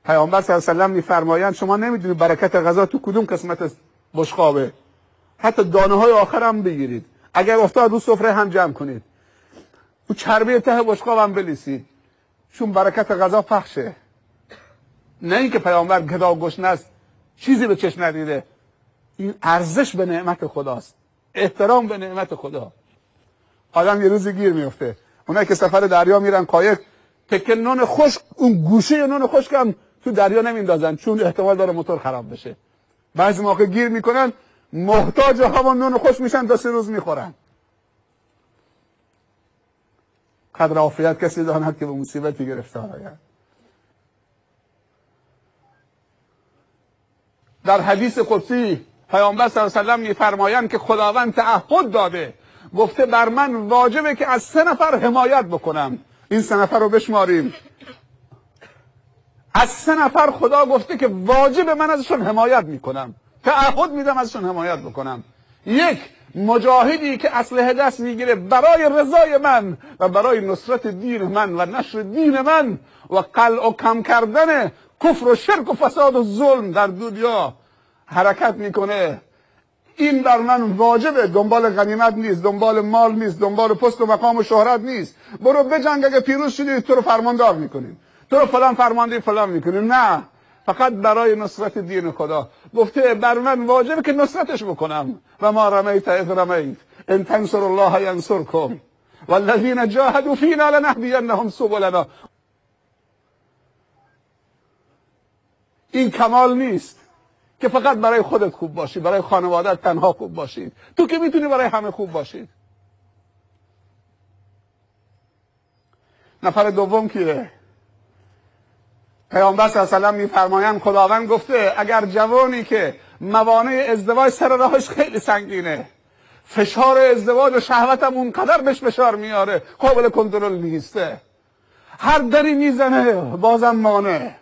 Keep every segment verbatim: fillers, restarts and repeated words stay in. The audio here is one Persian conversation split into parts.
پیامبر صلی الله علیه و آله میفرمایند شما نمیدونید برکت غذا تو کدوم قسمت بشقابه. حتی دانه های آخر هم بگیرید، اگر افتاد رو سفره هم جمع کنید، تو چربی ته بشقاب هم بلیسید، چون برکت غذا پخشه. نه اینکه پیامبر گدا گشنه است چیزی به چشم ندیده. این ارزش به نعمت خداست، احترام به نعمت خدا. آدم یه روزی گیر میفته. اونایی که سفر دریا میرن قایق، تکه نون خشک، اون گوشه نون خشک هم تو دریا نمیندازن چون احتمال داره موتور خراب بشه. بعضی موقع گیر میکنن محتاج همون نون خشک میشن، تا سه روز میخورن. قدر عافیت کسی داند که به مصیبتی گرفتار آید. در حدیث قدسی پیامبر صلی الله علیه و آله میفرمایند که خداوند تعهد داده، گفته بر من واجبه که از سه نفر حمایت بکنم. این سه نفر رو بشماریم. از سه نفر خدا گفته که واجب من ازشون حمایت میکنم، تعهد میدم ازشون حمایت بکنم. یک، مجاهدی که اسلحه دست میگیره برای رضای من و برای نصرت دین من و نشر دین من و قلع و کم کردن کفر و شرک و فساد و ظلم در دنیا حرکت میکنه. این بر من واجبه. دنبال غنیمت نیست، دنبال مال نیست، دنبال پست و مقام و شهرت نیست. برو بجنگ، اگه پیروز شدی تو رو فرماندار میکنیم، تو رو فلان فرمانده فلان میکنیم. نه، فقط برای نصرت دین خدا. گفته بر من واجبه که نصرتش بکنم. و ما رمیت اذ رمیت ان تنصر الله ینصرکم والذین جاهدوا فینا لنهدینهم سبلنا. این کمال نیست که فقط برای خودت خوب باشی، برای خانوادت تنها خوب باشی. تو که میتونی برای همه خوب باشی. نفر دوم کیه؟ پیامبر صلی الله علیه و آله میفرمایند خداوند گفته اگر جوانی که موانع ازدواج سر راهش خیلی سنگینه، فشار ازدواج و شهوت هم اونقدر بهش فشار میاره قابل کنترل نیسته، هر دری میزنه بازم مانع،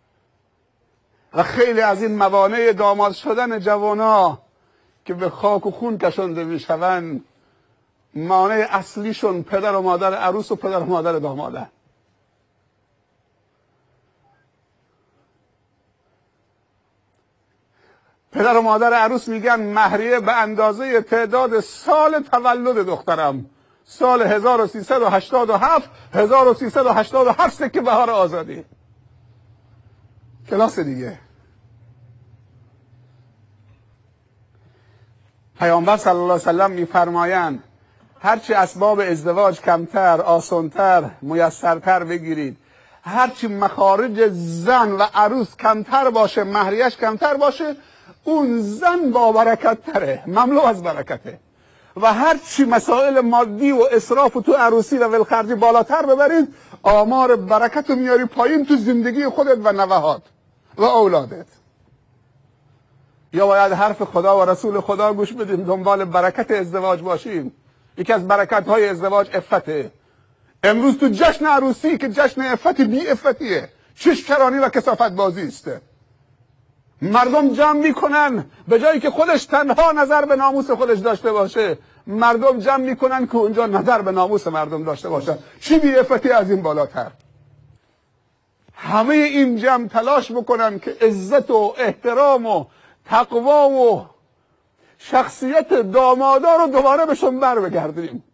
و خیلی از این موانع داماد شدن جوانا که به خاک و خون کشانده میشوند، مانع اصلیشون پدر و مادر عروس و پدر و مادر داماده. پدر و مادر عروس میگن مهریه به اندازه تعداد سال تولد دخترم، سال هزار و سیصد و هشتاد و هفت هزار و سیصد و هشتاد و هفت سکه بهار آزادی. کلاس دیگه. پیامبر صلی الله علیه و سلم میفرمایند هرچی اسباب ازدواج کمتر، آسانتر، میسرتر بگیرید، هرچی مخارج زن و عروس کمتر باشه، مهریش کمتر باشه، اون زن با برکت تره، مملو از برکته. و هرچی مسائل مادی و اسراف و تو عروسی و ولخرجی بالاتر ببرید، آمار برکت رو میاری پایین تو زندگی خودت و نوهات و اولادت. یا باید حرف خدا و رسول خدا گوش بدیم، دنبال برکت ازدواج باشیم. یکی از برکت های ازدواج عفته. امروز تو جشن عروسی که جشن عفت بی عفتیه، ششکرانی و کثافت بازی است. مردم جمع میکنن به جایی که خودش تنها نظر به ناموس خودش داشته باشه، مردم جمع میکنن که اونجا نظر به ناموس مردم داشته باشن. چی بی عفتی از این بالاتر؟ همه این جمع تلاش بکنن که عزت و احترام و تقوا و شخصیت دامادا رو دوباره بهشون بر بگردیم.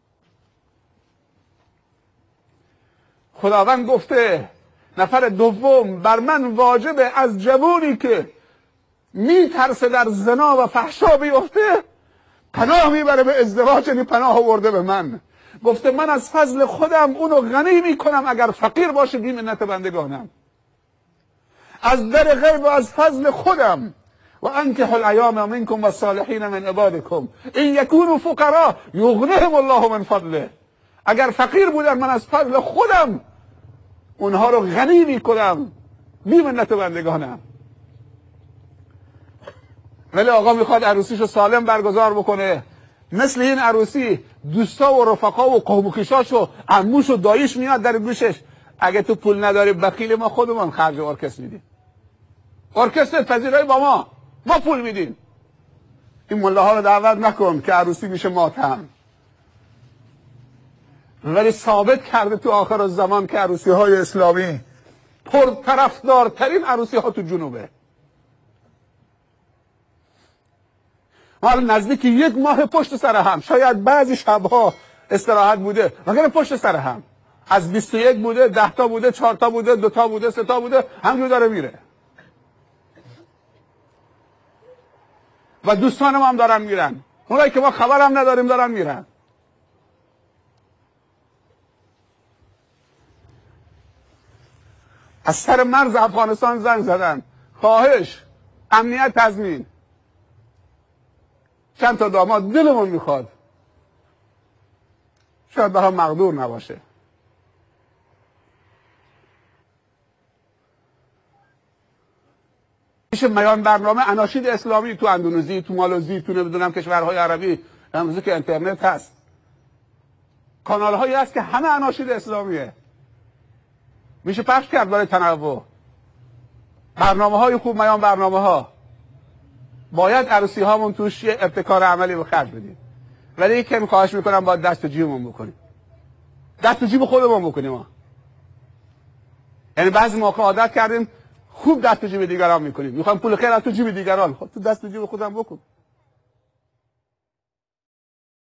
خداوند گفته نفر دوم بر من واجبه از جوانی که میترسه در زنا و فحشا بیفته پناه میبره به ازدواج، یعنی پناه آورده به من. گفته من از فضل خودم اونو غنی میکنم، اگر فقیر باشه بی منت بندگانم. از در غیب و از فضل خودم. و انکحوا الایام منکم والصالحین من عبادکم ان یکونوا فقراء یغنیهم الله من فضله. اگر فقیر بودن من از فضل خودم اونها رو غنی میکنم بی منت بندگانم. ولی آقا میخواد عروسیشو سالم برگزار بکنه، مثل این عروسی دوستا و رفقا و قوم و خویشاش و عموش و داییش میاد در گوشش اگه تو پول نداری بخیل، ما خودمون خرج ارکستر میدیم، ارکستر پذیرایی با ما، ما پول میدیم. این ملاها رو دعوت نکن که عروسی میشه ماتم. ولی ثابت کرده تو آخر الزمان که عروسی های اسلامی پرطرفدارترین عروسی ها تو جنوبه. ما نزدیک یک ماه پشت سر هم، شاید بعضی شبها استراحت بوده وگرنه پشت سر هم از بیست و یک بوده، ده تا بوده، چهار تا بوده، دو تا بوده، سه تا بوده، همجور داره میره. و دوستان ما هم دارن میرن، اونایی که ما خبر هم نداریم دارن میرن. از سر مرز افغانستان زنگ زدن، خواهش امنیت تضمین. چند تا داماد دلمون میخواد شاید به هم مقدور نباشه. میشه میان برنامه اناشید اسلامی تو اندونزی، تو مالوزی، تو نمیدونم کشورهای عربی، امروزه که اینترنت هست، کانال هایی هست که همه اناشید اسلامیه، میشه پخش کرد برای تنوع. برنامه های خوب، میان برنامه ها. باید عروسی هامون توش یه ابتکار عملی به خرج بدیم، ولی یکم خواهش میکنم باید دست تو جیبمون بکنیم، دست تو جیب خودمون بکنیم. ما یعنی بعضی موقع عادت کردیم خوب دست تو جیب دیگران میکنیم، میخوایم پول خیر از تو جیب دیگران، خب تو دست تو جیب خودم بکن.